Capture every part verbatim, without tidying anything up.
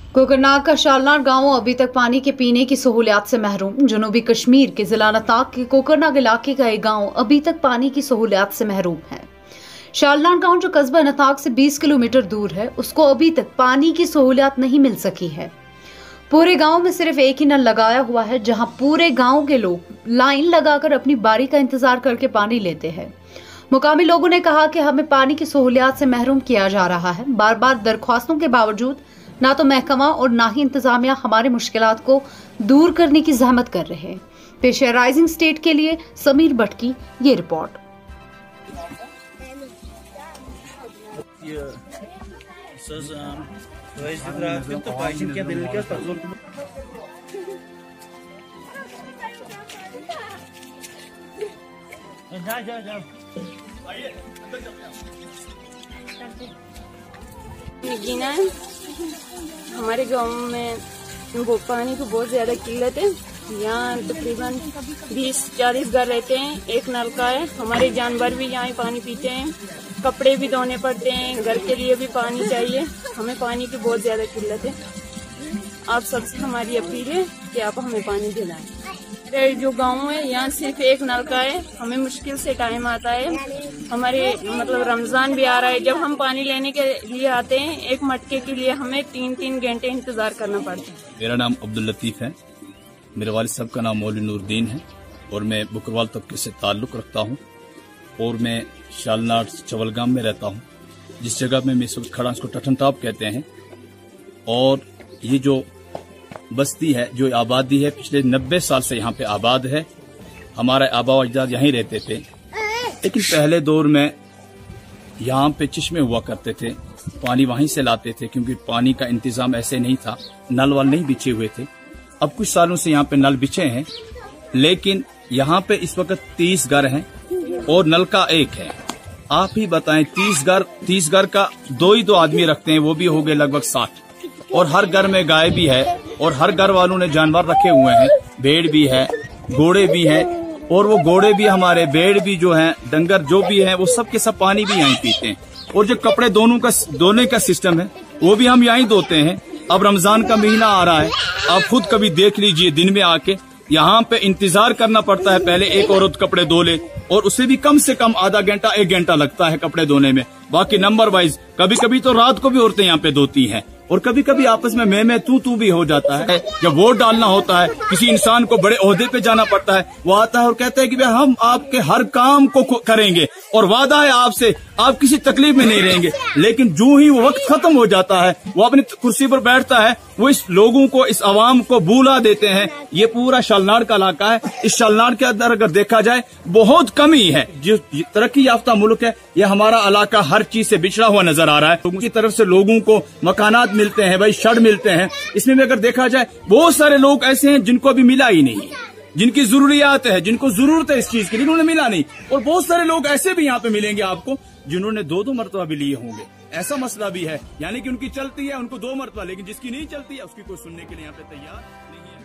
कोकरनाग का शालनार गांव अभी तक पानी के पीने की सहूलियत से महरूम। जनूबी कश्मीर के जिला अनंतनाग के कोकरनाग इलाके का एक गांव अभी तक पानी की सहूलियत से महरूम है। शालनार गांव जो कस्बा अनंतनाग से बीस किलोमीटर दूर है, उसको अभी तक पानी की सहूलियत नहीं मिल सकी है। पूरे गांव में सिर्फ एक ही नल लगाया हुआ है, जहां पूरे गांव के लोग लाइन लगाकर अपनी बारी का इंतजार करके पानी लेते हैं। मुकामी लोगों ने कहा कि हमें पानी की सहूलियत से महरूम किया जा रहा है। बार बार दरख्वास्तों के बावजूद ना तो महकमा और ना ही इंतजामिया हमारी मुश्किलात को दूर करने की जहमत कर रहे हैं। पेश है राइजिंग स्टेट के लिए समीर भट्ट की ये रिपोर्ट। गीना है हमारे गांव में वो पानी को बहुत ज्यादा किल्लत है। यहाँ तकरीबन बीस चालीस घर रहते हैं, एक नलका है। हमारे जानवर भी यहाँ पानी पीते हैं, कपड़े भी धोने पड़ते हैं, घर के लिए भी पानी चाहिए। हमें पानी की बहुत ज्यादा किल्लत है। आप सबसे हमारी अपील है कि आप हमें पानी दिलाएं। मेरे जो गांव है यहाँ सिर्फ एक नलका है। हमें मुश्किल से टाइम आता है। हमारे मतलब रमजान भी आ रहा है, जब हम पानी लेने के लिए आते हैं एक मटके के लिए हमें तीन तीन घंटे इंतजार करना पड़ता है। मेरा नाम अब्दुल लतीफ है। मेरे वालिद साहब का नाम मौलवी नूरुद्दीन है और मैं बुकरवाल तबके से ताल्लुक रखता हूँ और मैं शालनार चवलगाम में रहता हूँ, जिस जगह में मैं इस वक्त खड़ा उसको टठनताब कहते हैं। और ये जो बस्ती है, जो आबादी है, पिछले नब्बे साल से यहाँ पे आबाद है। हमारे आबा अजदाद यहीं रहते थे, लेकिन पहले दौर में यहाँ पे चश्मे हुआ करते थे, पानी वहीं से लाते थे क्योंकि पानी का इंतजाम ऐसे नहीं था, नल वाल नहीं बिछे हुए थे। अब कुछ सालों से यहाँ पे नल बिछे हैं, लेकिन यहाँ पे इस वक्त तीस घर हैं और नल का एक है। आप ही बताएं, तीस घर तीस घर का दो ही दो आदमी रखते हैं, वो भी हो गए लगभग साठ। और हर घर में गाय भी है और हर घर वालों ने जानवर रखे हुए हैं, भेड़ भी है, घोड़े भी हैं। और वो घोड़े भी हमारे, भेड़ भी जो हैं, डंगर जो भी हैं, वो सब के सब पानी भी यहीं पीते हैं। और जो कपड़े दोनों का धोने का सिस्टम है वो भी हम यहीं धोते हैं। अब रमजान का महीना आ रहा है, आप खुद कभी देख लीजिए, दिन में आके यहाँ पे इंतजार करना पड़ता है। पहले एक औरत कपड़े धो ले और उसे भी कम से कम आधा घंटा एक घंटा लगता है कपड़े धोने में। बाकी नंबर वाइज कभी कभी तो रात को भी औरतें यहाँ पे धोती हैं और कभी कभी आपस में मैं मैं तू तू भी हो जाता है। जब वोट डालना होता है, किसी इंसान को बड़े ओहदे पे जाना पड़ता है, वो आता है और कहता है कि भाई हम आपके हर काम को करेंगे और वादा है आपसे, आप किसी तकलीफ में नहीं रहेंगे। लेकिन जो ही वो वक्त खत्म हो जाता है, वो अपनी कुर्सी पर बैठता है, वो इस लोगों को, इस आवाम को भूला देते हैं। ये पूरा शालनार का इलाका है। इस शालनार के अंदर अगर देखा जाए बहुत कमी है। जो तरक्की याफ्ता मुल्क है, ये हमारा इलाका हर चीज से बिछड़ा हुआ नजर आ रहा है। लोगों की तरफ से लोगों को मकानात मिलते हैं, भाई शड मिलते हैं। इसमें भी अगर देखा जाए बहुत सारे लोग ऐसे हैं जिनको अभी मिला ही नहीं, जिनकी जरूरियात है, जिनको जरूरत है इस चीज की, लेकिन उन्हें मिला नहीं। और बहुत सारे लोग ऐसे भी यहाँ पे मिलेंगे आपको जिन्होंने दो दो मरतबा भी लिए होंगे। ऐसा मसला भी है, यानी कि उनकी चलती है उनको दो मरतबा, लेकिन जिसकी नहीं चलती है उसकी कोई सुनने के लिए यहाँ पे तैयार नहीं है।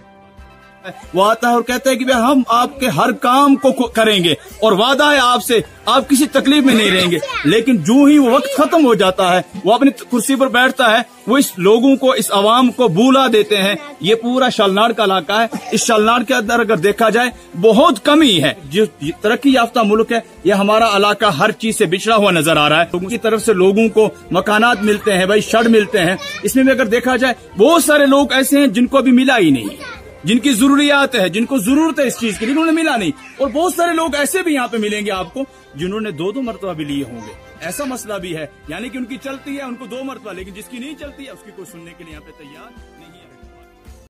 वो आता है और कहता है कि भाई हम आपके हर काम को करेंगे और वादा है आपसे, आप किसी तकलीफ में नहीं रहेंगे। लेकिन जो ही वो वक्त खत्म हो जाता है, वो अपनी कुर्सी पर बैठता है, वो इस लोगों को, इस आवाम को भूला देते हैं। ये पूरा शालनार का इलाका है। इस शालनार के अंदर अगर देखा जाए बहुत कमी है। जो तरक्की याफ्ता मुल्क है, ये हमारा इलाका हर चीज से बिछड़ा हुआ नजर आ रहा है। लोगों की तरफ से लोगों को मकानात मिलते हैं, भाई शड मिलते हैं। इसमें भी अगर देखा जाए बहुत सारे लोग ऐसे हैं जिनको अभी मिला ही नहीं, जिनकी जरूरियात है, जिनको जरूरत है इस चीज की, लेकिन उन्हें मिला नहीं। और बहुत सारे लोग ऐसे भी यहाँ पे मिलेंगे आपको जिन्होंने दो दो मरतबा भी लिए होंगे। ऐसा मसला भी है, यानी कि उनकी चलती है उनको दो मरतबा, लेकिन जिसकी नहीं चलती है उसकी कोई सुनने के लिए यहाँ पे तैयार नहीं है।